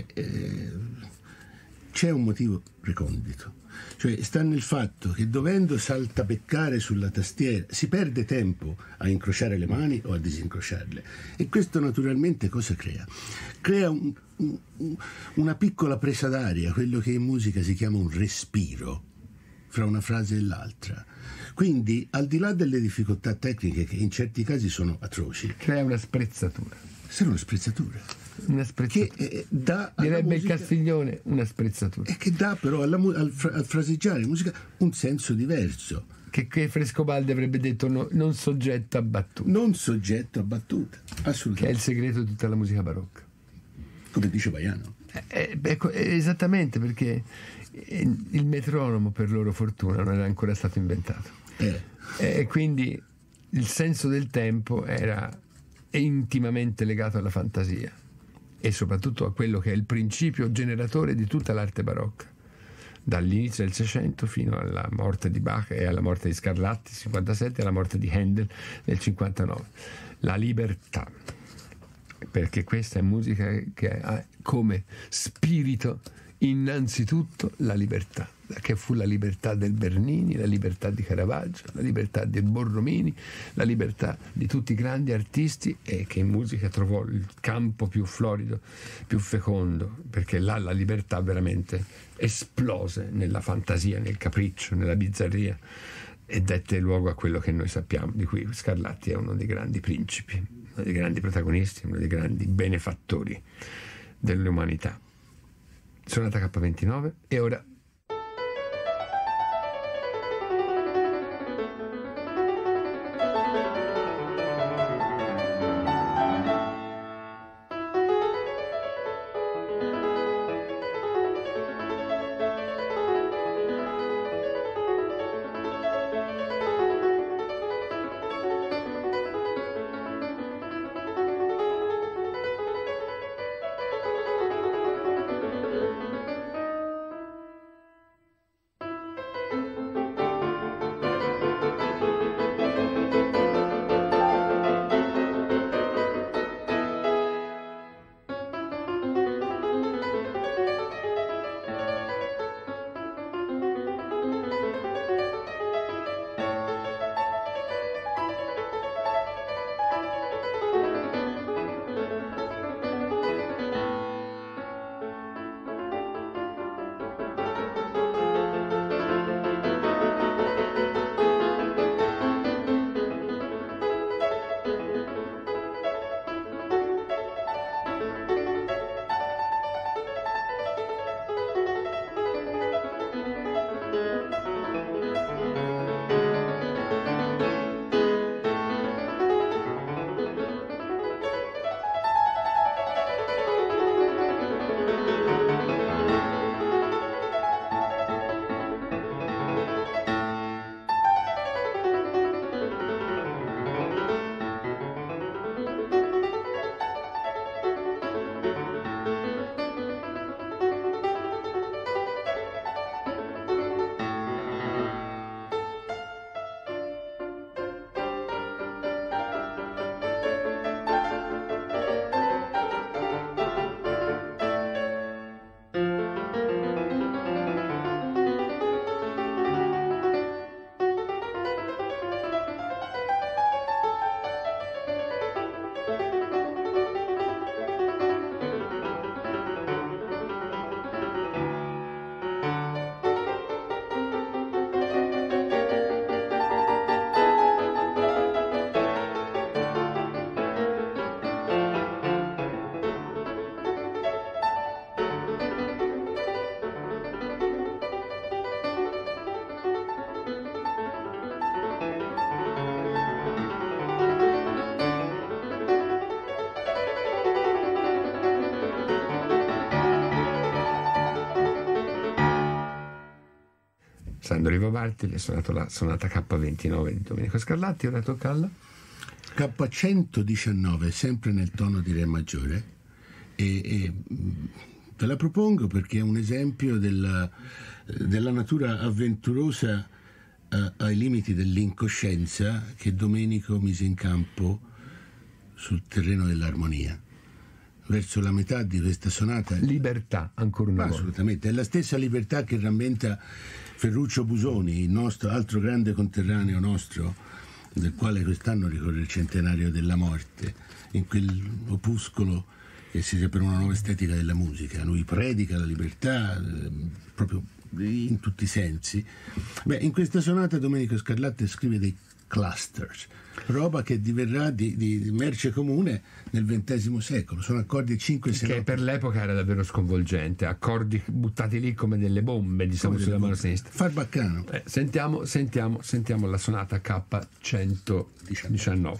c'è un motivo recondito, cioè sta nel fatto che dovendo saltabeccare sulla tastiera si perde tempo a incrociare le mani o a disincrociarle, e questo naturalmente cosa crea? Crea una piccola presa d'aria, quello che in musica si chiama un respiro fra una frase e l'altra. Quindi, al di là delle difficoltà tecniche, che in certi casi sono atroci, crea una sprezzatura. Serve una sprezzatura. Una sprezzatura. Che dà direbbe musica, il Castiglione, una sprezzatura. E che dà però al fraseggiare la musica un senso diverso. Che Frescobaldi avrebbe detto non soggetto a battuta. Non soggetto a battuta, assolutamente. Che è il segreto di tutta la musica barocca. Come dice Baiano. Esattamente, perché il metronomo, per loro fortuna, non era ancora stato inventato. E quindi il senso del tempo era intimamente legato alla fantasia e soprattutto a quello che è il principio generatore di tutta l'arte barocca, dall'inizio del Seicento fino alla morte di Bach e alla morte di Scarlatti nel 57 e alla morte di Handel nel 59. La libertà, perché questa è musica che ha come spirito innanzitutto la libertà, che fu la libertà del Bernini, la libertà di Caravaggio, la libertà del Borromini, la libertà di tutti i grandi artisti, e che in musica trovò il campo più florido, più fecondo, perché là la libertà veramente esplose nella fantasia, nel capriccio, nella bizzarria, e dette luogo a quello che noi sappiamo, di cui Scarlatti è uno dei grandi principi. uno dei grandi protagonisti, uno dei grandi benefattori dell'umanità. Sonata K29 e ora Sandro Rivobalti ha suonato la sonata K29 di Domenico Scarlatti. Ora tocca alla K119, sempre nel tono di Re maggiore, e ve la propongo perché è un esempio della natura avventurosa ai limiti dell'incoscienza che Domenico mise in campo sul terreno dell'armonia. Verso la metà di questa sonata libertà, ancora una volta. Assolutamente, è la stessa libertà che rammenta Ferruccio Busoni, il nostro altro grande conterraneo nostro, del quale quest'anno ricorre il centenario della morte, in quell'opuscolo che si dice per una nuova estetica della musica. Lui predica la libertà proprio in tutti i sensi. Beh, in questa sonata Domenico Scarlatti scrive dei clusters, roba che diverrà di merce comune nel XX secolo. Sono accordi 5-6 che per l'epoca era davvero sconvolgente, accordi buttati lì come delle bombe, diciamo, sulla mano sinistra. Far baccano. Sentiamo la sonata K119.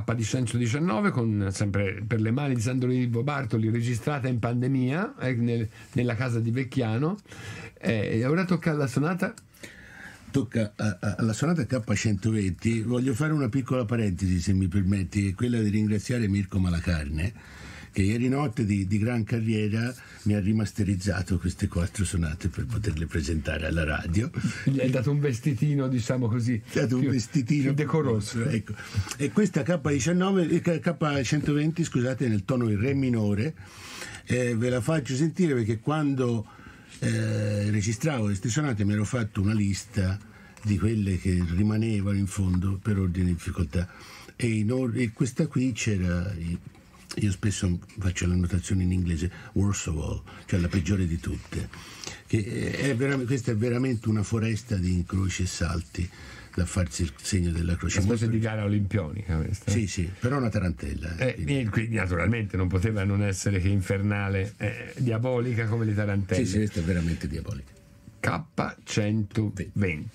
K119 con, sempre per le mani di Sandro Ivo Bartoli, registrata in pandemia nella casa di Vecchiano. E ora tocca alla sonata. Tocca alla sonata K120. Voglio fare una piccola parentesi, se mi permetti, è quella di ringraziare Mirko Malacarne, che ieri notte di gran carriera mi ha rimasterizzato queste 4 sonate per poterle presentare alla radio. Gli hai dato un vestitino, diciamo così, un vestitino più decoroso. Ecco. E questa K120, scusate, nel tono in re minore, ve la faccio sentire perché quando registravo queste sonate mi ero fatto una lista di quelle che rimanevano in fondo per ordine di difficoltà, e questa qui c'era, io spesso faccio le annotazioni in inglese, worst of all, cioè la peggiore di tutte, questa è veramente una foresta di incroci e salti da farsi il segno della croce. Una specie di gara olimpionica questa. Sì, però una tarantella. Quindi naturalmente non poteva non essere che infernale, diabolica come le tarantelle. Sì, questa è veramente diabolica. K120.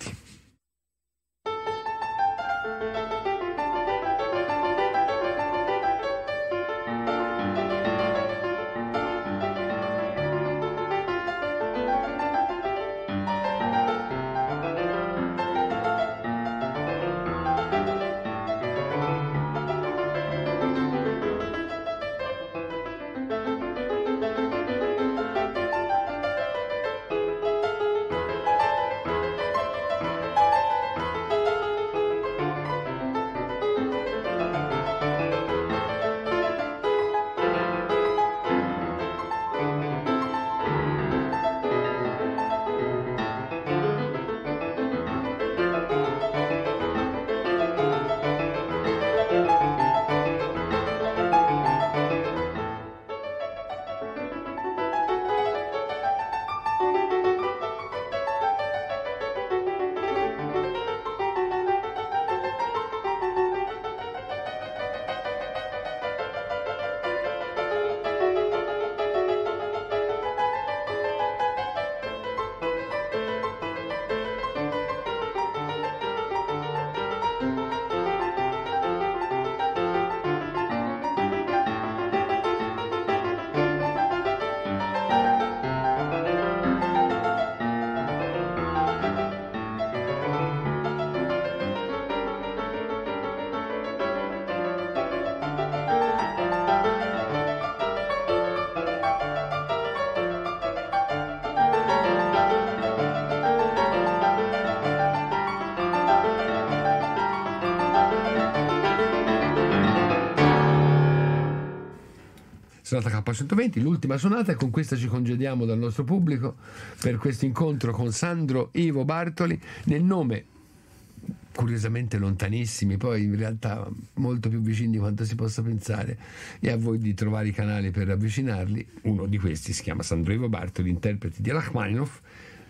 Sonata K120, l'ultima sonata, e con questa ci congediamo dal nostro pubblico per questo incontro con Sandro Ivo Bartoli, nel nome curiosamente lontanissimi, poi in realtà molto più vicini di quanto si possa pensare, e a voi di trovare i canali per avvicinarli. Uno di questi si chiama Sandro Ivo Bartoli, interprete di Rachmaninoff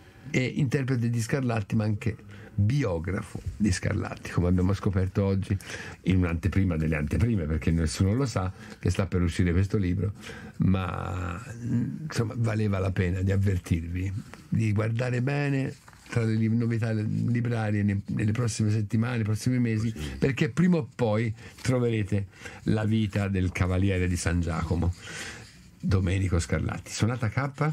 e interprete di Scarlatti, ma anche biografo di Scarlatti, come abbiamo scoperto oggi in un'anteprima delle anteprime, perché nessuno lo sa che sta per uscire questo libro, ma insomma valeva la pena di avvertirvi, di guardare bene tra le novità librarie nelle prossime settimane, nei prossimi mesi, perché prima o poi troverete la vita del Cavaliere di San Giacomo, Domenico Scarlatti. Sonata K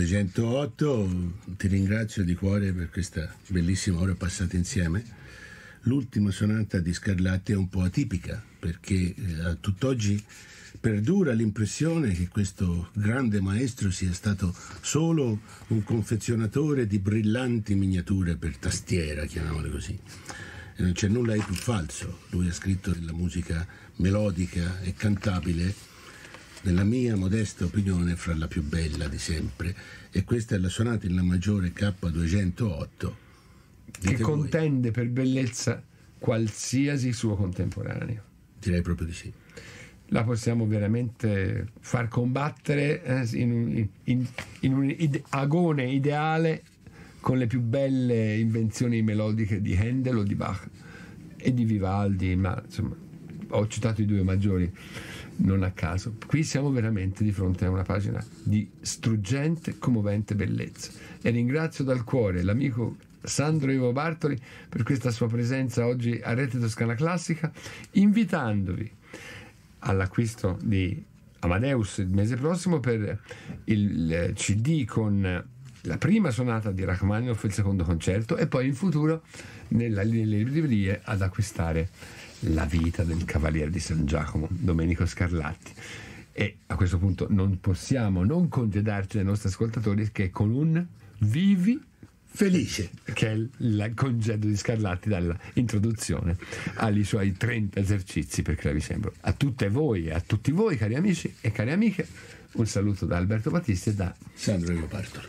208, ti ringrazio di cuore per questa bellissima ora passata insieme. L'ultima sonata di Scarlatti è un po' atipica, perché a tutt'oggi perdura l'impressione che questo grande maestro sia stato solo un confezionatore di brillanti miniature per tastiera, chiamiamole così. E non c'è nulla di più falso. Lui ha scritto della musica melodica e cantabile, nella mia modesta opinione, fra la più bella di sempre, e questa è la sonata in La maggiore K208, che contende per bellezza qualsiasi suo contemporaneo. Direi proprio di sì. La possiamo veramente far combattere in un agone ideale con le più belle invenzioni melodiche di Handel o di Bach e di Vivaldi, ma insomma ho citato i due maggiori non a caso. Qui siamo veramente di fronte a una pagina di struggente, commovente bellezza, e ringrazio dal cuore l'amico Sandro Ivo Bartoli per questa sua presenza oggi a Rete Toscana Classica, invitandovi all'acquisto di Amadeus il mese prossimo per il CD con la prima sonata di Rachmaninoff, il secondo concerto, e poi in futuro nelle librerie ad acquistare La vita del Cavaliere di San Giacomo, Domenico Scarlatti. E a questo punto non possiamo non congedarci dai nostri ascoltatori che con un vivi Felice, che è il congedo di Scarlatti dalla introduzione ai suoi 30 esercizi per clavicembalo. A tutte voi e a tutti voi, cari amici e cari amiche, un saluto da Alberto Battisti e da Sandro Ivo Bartoli.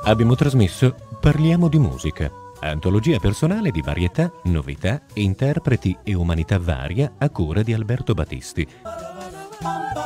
Abbiamo trasmesso Parliamo di musica, antologia personale di varietà, novità, interpreti e umanità varia a cura di Alberto Battisti.